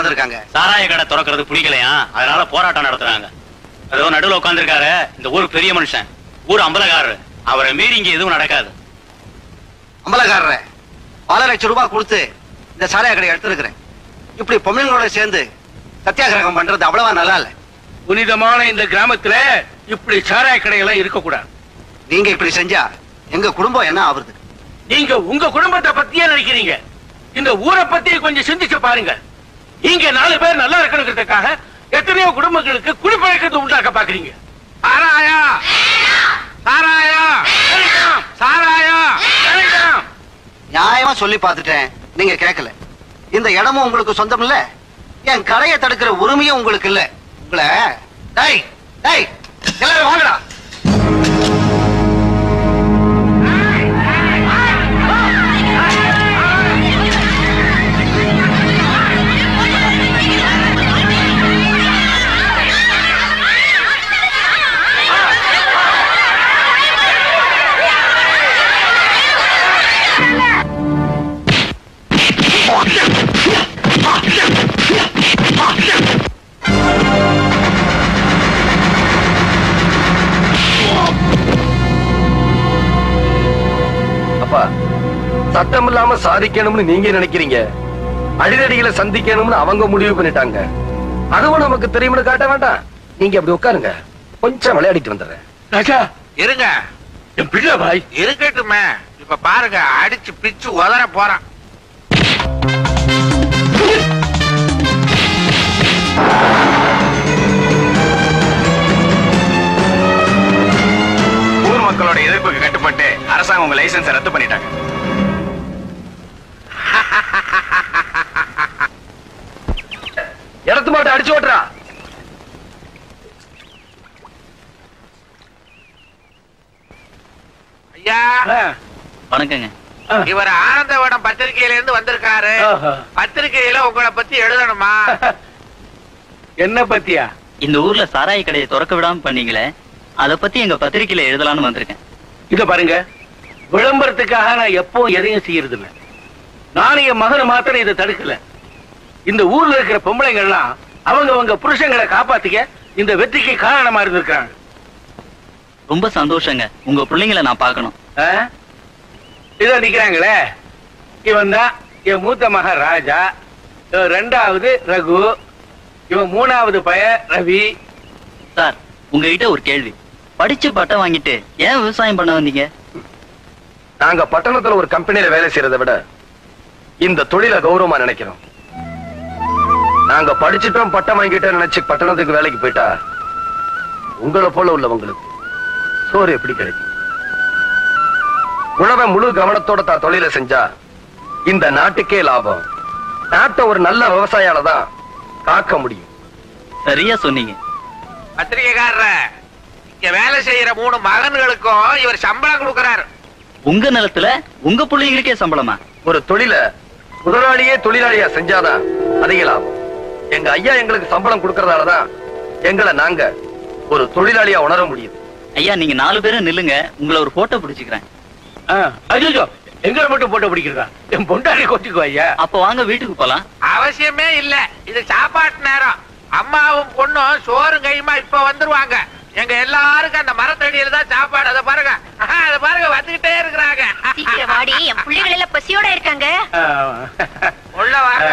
உட்கார்ந்துருக்காங்க. சாராய கடை திறக்கிறது பிடிக்கலையா, அதனால போராட்டம் நடத்துறாங்க. ஏதோ நடுவில் உட்கார்ந்துருக்காரு இந்த ஊர் பெரிய மனுஷன், ஊர் அம்பலக்காரரு. அவரை மீறி இங்க எதுவும் நடக்காது. அம்பலக்காரர பல லட்சம் ரூபாய் கொடுத்து இந்த சாராய கடை எடுத்திருக்கிறேன். இப்படி பொம்மைங்களோட சேர்ந்து சத்தியாகிரகம் பண்றது அவ்வளவா நல்லா இல்ல. புனிதமான இந்த கிராமத்துல இப்படி சாராய கடைகள் இருக்க கூடாது. நீங்க இப்படி செஞ்சா எங்க குடும்பம் என்ன ஆகுது? நீங்க உங்க குடும்பத்தை பத்தியே நினைக்கிறீங்க, இந்த ஊரை பத்தி கொஞ்சம் சிந்திச்சு பாருங்க. நீங்க 4 பேர் நல்லா இருக்கணுங்கிறதுக்காக எத்தனையோ குடும்பங்களுக்கு குடிப்பழக்கத்தை உண்டாக்க பாக்குறீங்க. சாராயா சாராயா சாராயா நியாயமா சொல்லி பார்த்துட்டேன், நீங்க கேட்கல. இந்த இடமும் உங்களுக்கு சொந்தம் இல்ல, என் கடையை தடுக்கிற உரிமையும் உங்களுக்கு இல்ல. உங்களை டேய் டேய் எல்லாரும் வாங்கடா. சட்டம் இல்லாம சாதிக்கணும்னு நீங்க நினைக்கிறீங்க, அடிதடிகளை சந்திக்கணும்னு அவங்க முடிவு பண்ணிட்டாங்க. அதுவும் நமக்கு தெரியும்னு காட்ட வேண்டாம். நீங்க அப்படி உட்காருங்க, கொஞ்சம் விளையாடிட்டு வந்துடுறேன். ராஜா இருங்க, என் பிள்ளை பாய் இருக்கட்டுமே. இப்ப பாருங்க, அடிச்சு பிச்சு உதற போறான். ஊர் மக்களோட எதிர்ப்புக்கு கட்டுப்பட்டு அரசாங்கம் உங்க லைசன்ஸை ரத்து பண்ணிட்டாங்க. இடத்து மாட்ட அடிச்சு ஓட்டுறா. ஐயா வணக்கங்க. இவர் ஆனந்தவனம் பத்திரிகையில இருந்து வந்திருக்காரு. பத்திரிகையில உங்களை பத்தி எழுதணுமா? என்ன பத்தியா? இந்த ஊர்ல சாராய கடையை திறக்க விடாம பண்ணீங்களே, அத பத்தி எங்க பத்திரிகையில எழுதலாம்னு வந்திருக்கேன். இத பாருங்க, விளம்பரத்துக்காக நான் எப்போ எதையும் செய்யறது இல்லை. நானும் என் மகனை மாத்திரம் இதை தடுக்கல. இந்த ஊர்ல இருக்கிற பொம்பளைங்க எல்லாம் அவங்க புருஷங்களை காப்பாத்திக்க இந்த வெற்றிக்கு காரணமா இருந்திருக்காங்க. ரொம்ப சந்தோஷங்க. உங்க பிள்ளைங்களை நான் பார்க்கணும். இத நிக்கிறாங்களே, இவன் தான் என் மூத்த மகன் ராஜா, இவன் 2வது ரகு, இவன் 3வது பையன் ரவி. சார், உங்ககிட்ட ஒரு கேள்வி. படிச்சு பட்டம் வாங்கிட்டு ஏன் விவசாயம் பண்ண வந்தீங்க? நாங்க பட்டணத்துல ஒரு கம்பெனியில வேலை செய்யறதை விட இந்த தொழிலை கௌரவமா நினைக்கிறோம். நாங்க படிச்சுட்டோம் பட்டம் வாங்கிட்டோம் நினைச்சு பட்டணத்துக்கு வேலைக்கு போயிட்டா உங்களை போல உள்ளவங்களுக்கு சோறு எப்படி கிடைக்கும்? உழவை முழு கவனத்தோட தான் தொழிலை செஞ்சா இந்த நாட்டுக்கே லாபம். நாட்டை ஒரு நல்ல விவசாயால தான் காக்க முடியும். சரியா சொன்னீங்க. பத்திரிகைக்காரர, இங்க வேலை செய்யற 3 மகன்களுக்கும் இவர் சம்பளம் கொடுக்கிறார். உங்க நிலத்துல உங்க பிள்ளைங்களுக்கே சம்பளமா? ஒரு தொழிலை முதலாளியே தொழிலாளியா செஞ்சாதான் அதிக லாபம். எங்க ஐயா எங்களுக்கு சம்பளம் கொடுக்கறதாலதான் எங்களை நாங்க ஒரு தொழிலாளியா உணர முடியும். ஐயா, நீங்க 4 பேரும் நில்லுங்க, உங்களை ஒரு போட்டோ பிடிச்சுக்கிறேன். ஐயோ, எங்களை மட்டும் போட்டோ பிடிக்கிறதா? என் பொண்டாடி கொட்டிக்கோ ஐயா. அப்ப வாங்க வீட்டுக்கு போலாம். அவசியமே இல்ல, இது சாப்பாட்டு நேரம். அம்மாவும் பொண்ணும் சோறும் கையுமா இப்ப வந்துருவாங்க. எங்க எல்லாருக்கும் அந்த மரத்தடியில தான் சாப்பாடு. அதை பாருங்க, அதை பாருங்க, வந்துகிட்டே இருக்கிறாங்க. சீக்கிரம் வாடி, என் பிள்ளைகள் எல்லாம் பசியோட இருக்காங்க. உள்ள வாங்க.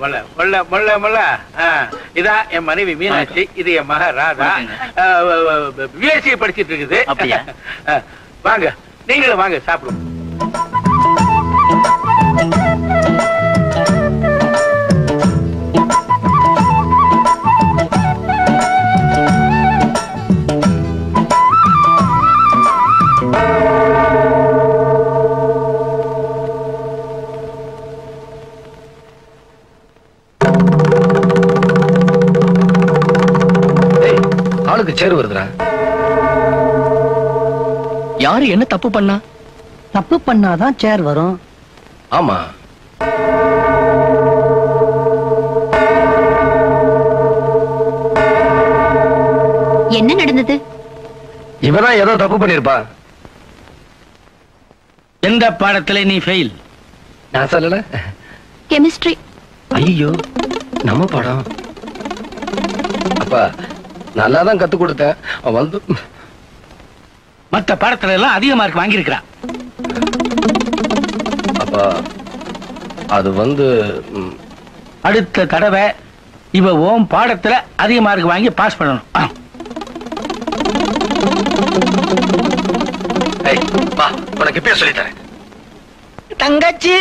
இதான் என் மனைவி மீனாட்சி, இது என் மக ராதா, பிஎஸ்சி படிச்சிட்டு இருக்குது. அப்படியா? வாங்க, நீங்களும் வாங்க, சாப்பிடுவோம். ஆளுக்கு சேர் வருதுடா. யாரு என்ன தப்பு பண்ணா? தப்பு பண்ணாதான் சேர் வரும். ஆமா, என்ன நடந்தது? இவதான் ஏதோ தப்பு பண்ணிருப்பா. எந்த பாடத்துல நீ ஃபெயில்? நான் சொல்லல. கெமிஸ்ட்ரி. ஐயோ, நம்ம படம் அப்பா நல்லாதான் கத்து கொடுத்தேன். வந்து மத்த பாடத்துல எல்லாம் அதிக மார்க் வாங்கியிருக்கிறான். அப்பா அது வந்து அடுத்த தடவை இவ ஓம் பாடத்துல அதிக மார்க் வாங்கி பாஸ் பண்ணணும். உனக்கு இப்பயே சொல்லித்தரேன். தங்கச்சி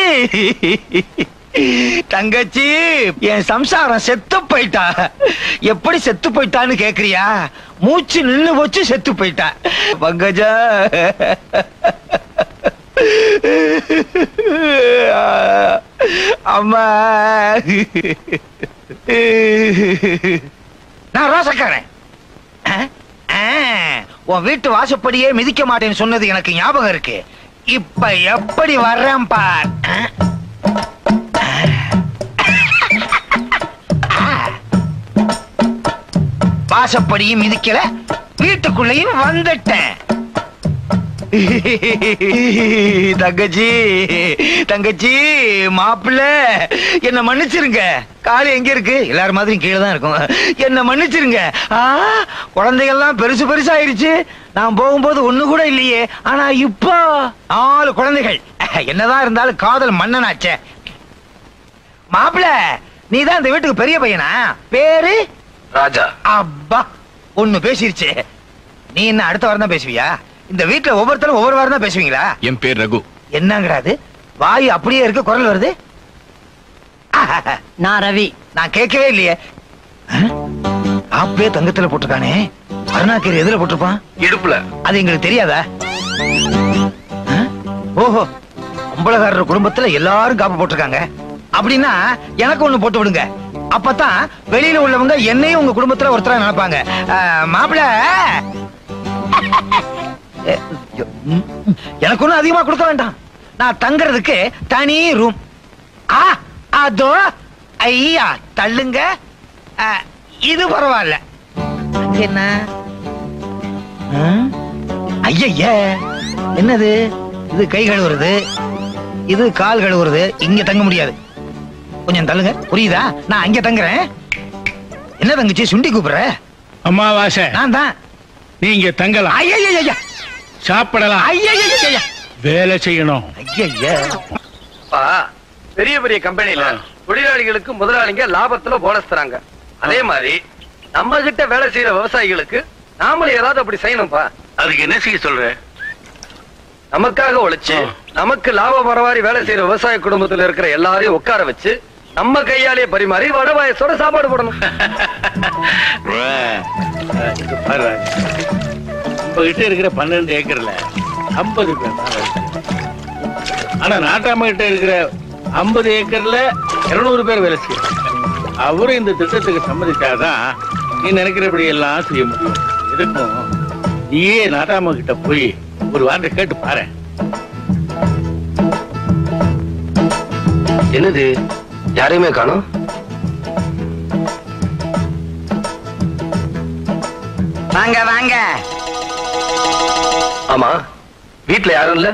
தங்கச்சி என் சம்சாரம் செத்து போயிட்டா. எப்படி செத்து போயிட்டான்னு கேக்குறியா? மூச்சு நின்னு போச்சு, செத்து போயிட்டா. பங்கஜா அம்மா நான் ரோசக்காரன். உன் வீட்டு வாசப்படியே மிதிக்க மாட்டேன்னு சொன்னது எனக்கு ஞாபகம் இருக்கு. இப்ப எப்படி வர்றேன் பார். வாசப்படியும் மிதிக்கல, வீட்டுக்குள்ளேயும் வந்துட்டேன். தங்கச்சி தங்கச்சி மாப்பிள்ள என்ன மன்னிச்சிருங்க. காலு எங்க இருக்கு? எல்லாரும் மாதிரி கீழே தான் இருக்கும். என்ன மன்னிச்சிருங்க. குழந்தைகள்லாம் பெருசு பெருசாயிருச்சு. நான் போகும்போது ஒண்ணு கூட இல்லையே. ஆனா இப்போ 4 குழந்தைகள். என்னதான் இருந்தாலும் காதல் மன்னனாச்சே. மாப்பிள்ள நீதான் இந்த வீட்டுக்கு பெரிய பையனா? பேரு ராஜா. அப்பா ஒண்ணு பேசிருச்சு. நீ என்ன அடுத்த வாரம் தான் பேசுவியா? இந்த வீட்டுல ஒவ்வொருத்தரும் ஒவ்வொரு வாரம் தான் பேசுவீங்களா? என் பேர் ரகு. என்னங்கிறாது? வாய் அப்படியே இருக்கு, குரல் வருது. நான் ரவி. நான் கேட்கவே இல்லையே. ஆப்பே தங்கத்துல போட்டிருக்கானே, அருணாக்கேரி எதுல போட்டிருப்பான்? இடுப்புல. அது எங்களுக்கு தெரியாதா? ஓஹோ, அம்பலகாரர் குடும்பத்துல எல்லாரும் காப்பு போட்டிருக்காங்க. அப்படின்னா எனக்கு ஒண்ணு போட்டு விடுங்க. அப்பதான் வெளியில உள்ளவங்க என்னையும் உங்க குடும்பத்துல ஒருத்தரா நினைப்பாங்க. மாப்பிள்ள எனக்கு ஒண்ணும் அதிகமா கொடுக்க வேண்டாம். நான் தங்கறதுக்கு தனி ரூம். அதோ ஐயா தள்ளுங்க. இது பரவாயில்ல. என்ன ஐயா என்னது? இது கை கழுவுறது, இது கால் கழுவுறது. இங்க தங்க முடியாது. கொஞ்சம் தள்ளுங்க. புரியுதா? நான் அங்க தங்குறேன். என்ன தங்கச்சி சுண்டி கூப்பிடுற? அம்மாவாசை நான் தான். நீங்க தங்கலாம், ஐயா சாப்பிடலாம், ஐயா வேலை செய்யணும். ஐயா பெரிய பெரிய கம்பெனில தொழிலாளிகளுக்கு முதலாளிங்க லாபத்துல போனஸ் தராங்க. அதே மாதிரி நம்ம கிட்ட வேலை செய்யற விவசாயிகளுக்கு நாமளும் ஏதாவது அப்படி செய்யணும்பா. அதுக்கு என்ன செய்ய சொல்ற? நமக்காக உழைச்சு நமக்கு லாபம் வரவாரி வேலை செய்யற விவசாய குடும்பத்துல இருக்கிற எல்லாரையும் உட்கார வச்சு நம்ம கையாலேயே பரிமாறி வடவாயசோட சாப்பாடு போடணும். நம்ம கிட்ட இருக்கிற 12 ஏக்கர்ல 50 பேர் தான் வேலை செய்யணும். ஆனா நாட்டாம கிட்ட இருக்கிற 50 ஏக்கர்ல 200 பேர் வேலை செய்யணும். அவரும் இந்த திட்டத்துக்கு சம்மதிச்சாதான் நீ நினைக்கிறபடி எல்லாம் செய்ய முடியும். எதுக்கும் நீயே நாட்டாம கிட்ட போய் ஒரு வார்த்தை கேட்டு பாரு. என்னது யாரையுமே காணோம்? வாங்க வாங்க. ஆமா, வீட்டுல யாரும் இல்ல?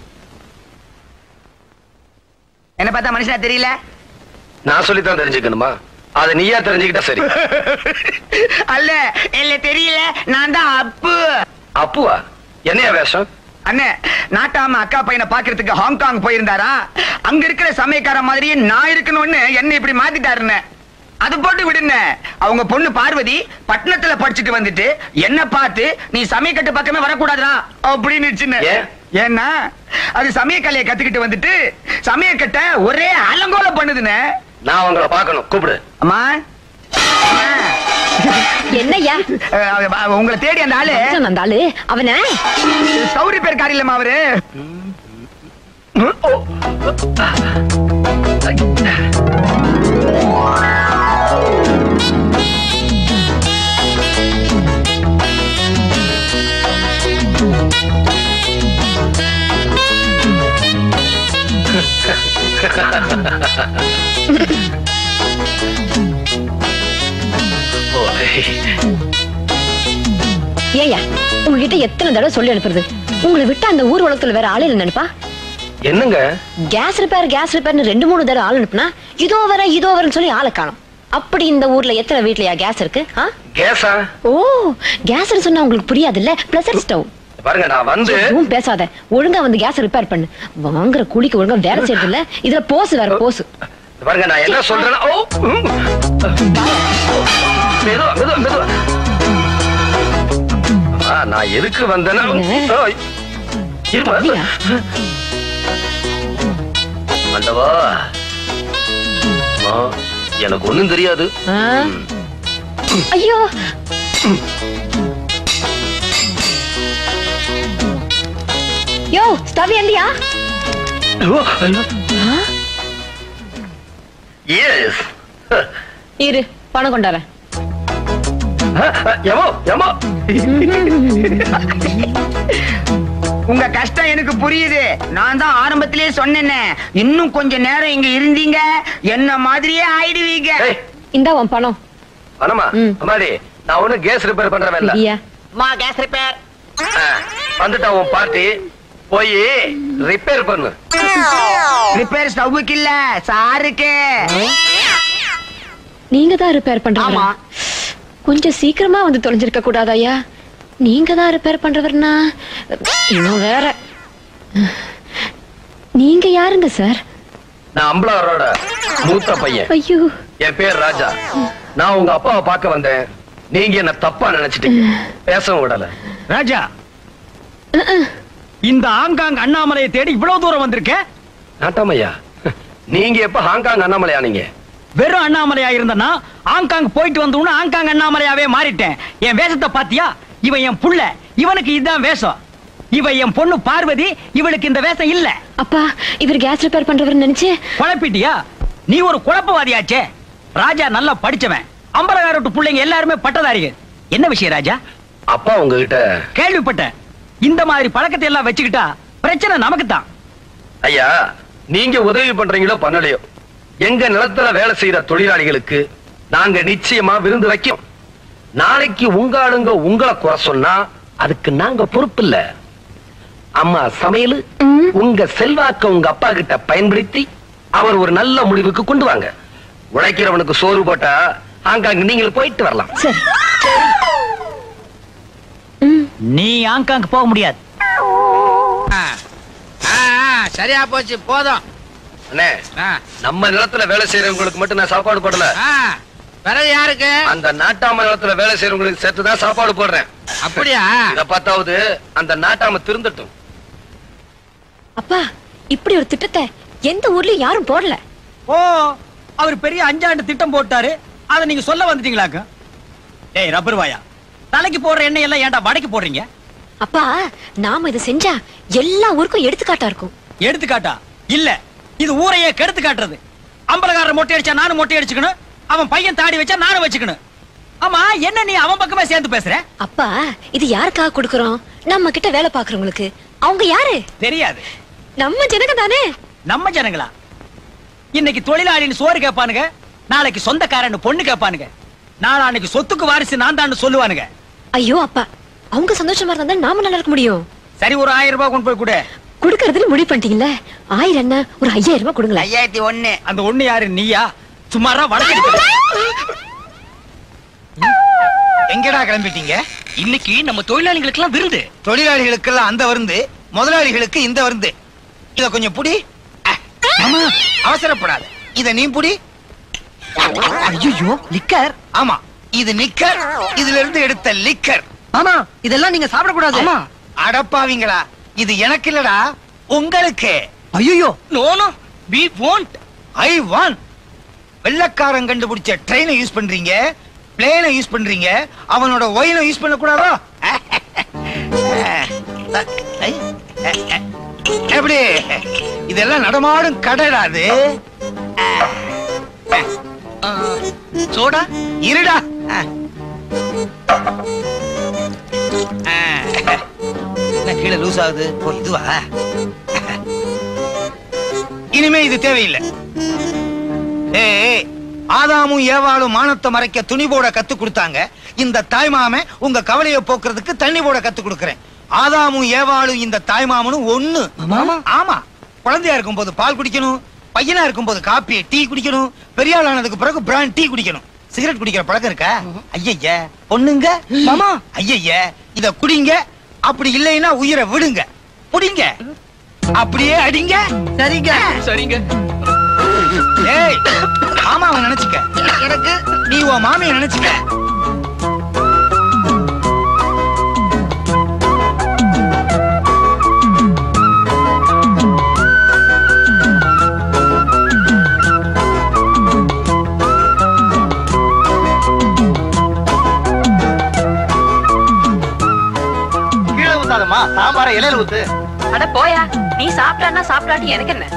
என்ன பார்த்தா மனுஷனா தெரியல? நான் சொல்லித்தான் தெரிஞ்சுக்கணுமா? அத நீயா தெரிஞ்சுக்கிட்டா சரி. அல்ல இல்ல தெரியல. நான் தான் அப்பு. அப்புவா? என்னையா வேஷம்? அண்ணே, நாட்டாம அக்கா பையனை பாக்குறதுக்கு ஹாங்காங் போயிருந்தாரா? அங்க இருக்கிற சமயக்கார மாதிரியே நான் இருக்கணும்னு என்ன இப்படி மாத்திட்டாருன்னு. அது போட்டு விடுங்க. அவங்க பொண்ணு பார்வதி பட்டணத்துல படிச்சுட்டு வந்துட்டு என்ன பார்த்து நீ சமயக்கட்டு பக்கமே வரக்கூடாதுடா அப்படின்னு. ஏன்னா அது சமயக்கலையை கத்துக்கிட்டு வந்துட்டு சமயக்கட்டை ஒரே அலங்கோலம் பண்ணுதுன்னு. நான் உங்களை பார்க்கணும், கூப்பிடு. அம்மா என்னய்யா? உங்களை தேடி அந்த ஆளு. அந்த ஆளு அவன சௌரி பேர் காரி இல்லம்மா அவரு. ஏயா உங்ககிட்ட எத்தனை தடவை சொல்லி அனுப்புறது? உங்களை விட்டு அந்த ஊர் உலகத்துல வேற ஆளு இல்ல நினைப்பா? என்னங்க கேஸ் ரிப்பேர்னு 2-3 தடவை ஆள் அனுப்புனா இதோ வரேன்னு சொல்லி ஆளை காணும். அப்படி இந்த ஊர்ல எத்தனை வீட்லயா கேஸ் இருக்கு? கேஸா? ஓ, கேஸ் சொன்னா உங்களுக்கு புரியாதுல்ல. Pressure stove. பாருங்க, நான் வந்து பேசாத. ஒழுங்கா வந்து கேஸ் ரிப்பேர் பண்ணு. வாங்குற கூலிக்கு ஒழுங்கா வேலை செய்யறது இல்ல. இதுல போஸ் வேற போஸ். பாருங்க, நான் என்ன சொல்றேன்னா, ஓ மெதுவா மெதுவா மெதுவா. நான் எதுக்கு வந்தேன்னா, ஆண்டவா, எனக்கு ஒண்ணும் தெரியாது. ஐயோ, யோ ஸ்டவ் எந்தியா? எஸ். இரு, பணம் கொண்டாரேன். உங்க கஷ்டம் எனக்கு புரியுது. நான் தான் ஆரம்பத்திலேயே சொன்னேனே, இன்னும் கொஞ்ச நேரம் இங்க இருந்தீங்க என்ன மாதிரியே ஆயிடுவீங்க. இந்தா உன் பணம். பணமா? அம்மாடி, நான் ஒண்ணு கேஸ் ரிப்பேர் பண்றேன் இல்ல. மா கேஸ் ரிப்பேர் வந்துட்டா உன் பார்ட்டி, போய் ரிப்பேர் பண்ணு. ரிப்பேர் ஸ்டவ்வுக்கு இல்ல, சாருக்கு. நீங்க தான் ரிப்பேர் பண்றீங்க. கொஞ்சம் சீக்கிரமா வந்து தொலைஞ்சிருக்க கூடாதாயா? நீங்க தான் ரிப்பேர் பண்றவர்னா இன்னும் வேற. நீங்க யாருங்க சார்? நான் அம்பலாரோட மூத்த பையன். ஐயோ, என் பேர் ராஜா. நான் உங்க அப்பாவை பார்க்க வந்தேன். நீங்க என்ன தப்பா நினைச்சிட்டீங்க. பேசவும் விடல. ராஜா, இந்த ஹாங்காங் அண்ணாமலையை தேடி இவ்வளவு தூரம் வந்திருக்க? நாட்டாமையா, நீங்க எப்ப ஹாங்காங் அண்ணாமலையா? நீங்க வெறும் அண்ணாமலையா இருந்தனா ஹாங்காங் போயிட்டு வந்தோம்னா ஹாங்காங் அண்ணாமலையாவே மாறிட்டேன். என் வேஷத்தை பாத்தியா? இவன் என் புள்ள, இவனுக்கு இதுதான் வேஷம். இவ என் பொண்ணு பார்வதி, இவளுக்கு இந்த வேஷம் இல்ல. அப்பா, இவர் கேஸ் ரிப்பேர் பண்றவர் நினைச்சு குழப்பிட்டியா? நீ ஒரு குழப்பவாதியாச்சே. ராஜா நல்லா படிச்சவன். அம்பலகாரட்டு பிள்ளைங்க எல்லாருமே பட்டதாரிகள். என்ன விஷயம் ராஜா? அப்பா உங்ககிட்ட கேள்விப்பட்டேன். இந்த மாதிரி பழக்கத்தை எல்லாம் வச்சுக்கிட்டா பிரச்சனை நமக்கு தான். ஐயா, நீங்க உதவி பண்றீங்களோ பண்ணலையோ, எங்க நிலத்துல வேலை செய்யற தொழிலாளிகளுக்கு நாங்க நிச்சயமா விருந்து வைக்கும். நாளைக்கு உங்க ஆளுங்க உங்களை குறை சொன்னா அதுக்கு நாங்க பொறுப்பு இல்ல. அம்மா சமையல் உங்க செல்வாக்க உங்க அப்பா கிட்ட பயன்படுத்தி அவர் ஒரு நல்ல முடிவுக்கு கொண்டு வாங்க. உழைக்கிறவனுக்கு சோறு போட்டா ஹாங்காங் நீங்கள் போயிட்டு வரலாம். நீ ஹாங்காங் போக முடியாது. சரியா போச்சு, போதும். அண்ணே, நம்ம நிலத்துல வேலை செய்யறவங்களுக்கு மட்டும் நான் சாப்பாடு போடல. பிறகு யாருக்கு? அந்த நாட்டாம நிலத்துல வேலை செய்யறவங்களுக்கு சேர்த்துதான் சாப்பாடு போடுறேன். அப்படியா? இத பார்த்தாவது அந்த நாட்டாம திருந்தட்டும். அப்பா, இப்படி ஒரு திட்டத்தை எந்த ஊர்லயும் யாரும் போடல. ஓ, அவர் பெரிய 5 ஆண்டு திட்டம் போட்டாரு. அத நீங்க சொல்ல வந்துட்டீங்களாக்க? ஏய் ரப்பர் வாயா, தலைக்கு போடுற எண்ணெய் எல்லாம் ஏன்டா வடைக்கு போடுறீங்க? அப்பா, நாம இதை செஞ்சா எல்லா ஊருக்கும் எடுத்துக்காட்டா இருக்கும். எடுத்துக்காட்டா இல்ல, இது ஊரையே கெடுத்து காட்டுறது. அம்பலகாரர் மொட்டை அடிச்சா நானும் மொட்டை அடிச்சுக்கணும், அவன் பையன் தாடி வச்சா நானும் வச்சுக்கணும். ஆமா, என்ன நீ அவன் பக்கமே சேர்ந்து பேசுற? அப்பா, இது யாருக்காக கொடுக்கறோம்? நம்ம கிட்ட வேலை பாக்குறவங்களுக்கு. அவங்க யாரு தெரியாது. நம்ம ஜனங்க தானே. நம்ம ஜனங்களா? இன்னைக்கு தொழிலாளின்னு சோறு கேட்பானுங்க, நாளைக்கு சொந்தக்காரன்னு பொண்ணு கேட்பானுங்க, நாளைக்கு சொத்துக்கு வாரிசு நான் தான் சொல்லுவானுங்க. ஐயோ அப்பா, அவங்க சந்தோஷமா இருந்தா நாம நல்லா இருக்க முடியும். சரி, ஒரு 1000 ரூபாய் கொண்டு போய் கொடு. குடுக்கறதுல முடிவு பண்ணிட்டீங்கல்ல? 1000 என்ன, ஒரு 5000 ரூபாய் கொடுங்களேன். 5001. அந்த ஒண்ணு யாரு? நீயா? சும்மாரா வடக்கு. எங்கடா கிளம்பிட்டீங்க? இன்னைக்கு நம்ம தொழிலாளிகளுக்கு எல்லாம் விருந்து. தொழிலாளிகளுக்கு எல்லாம் அந்த விருந்து, முதலாளிகளுக்கு இந்த விருந்து. இத கொஞ்சம் புடி. ஆமா, அவசரப்படாத. இத நீ புடி. ஐயோ, லிக்கர். ஆமா, இது நிக்கர். இதுல இருந்து எடுத்த லிக்கர். ஆமா, இதெல்லாம் நீங்க சாப்பிட கூடாது. ஆமா. அடப்பாவீங்களா, இது எனக்கு இல்லடா, உங்களுக்கு. ஐயோ, no no, we won't. I want. வெள்ளக்காரன் கண்டுபிடிச்ச ட்ரெயினை யூஸ் பண்றீங்க, பிளேனை யூஸ் பண்றீங்க, அவனோட ஒயினை யூஸ் பண்ண கூடாதோ? எப்படி? இதெல்லாம் நடமாடும் கடைடாது. சோடா இருடா. கீழே லூஸ் ஆகுது. ஓ, இதுவா? இனிமே இது தேவையில்லை. ஏய், ஆதாமும் ஏவாளும் மானத்தை மறைக்க துணி போட கத்து கொடுத்தாங்க. இந்த தாய்மாமன் உங்க கவலையை போக்குறதுக்கு தண்ணி போட கத்து கொடுக்கிறேன். ஆதாமும் ஏவாளும் இந்த தாய்மாமனும் ஒண்ணு. ஆமா, குழந்தையா இருக்கும் போது பால் குடிக்கணும், பையனா இருக்கும்போது காப்பி டீ குடிக்கணும், பெரிய ஆள் ஆனதுக்கு பிறகு பிராண்ட் டீ குடிக்கணும். சிகரெட் குடிக்கிற பழக்கம் இருக்கா? ஐயய்ய பொண்ணுங்க மாமா, ஐயய்ய இத குடிங்க, அப்படி இல்லைன்னா உயிரை விடுங்க, புடிங்க, அப்படியே அடிங்க. சரிங்க சரிங்க. ஏய் மாமாவை நினைச்சுக்க, எனக்கு நீ உன் மாமியை நினைச்சுக்க. கீழே ஊத்தாதம்மா, சாம்பார இலையில ஊத்து. அட போயா, நீ சாப்பிட்டான்னா சாப்பிடாட்டி எனக்கு என்ன?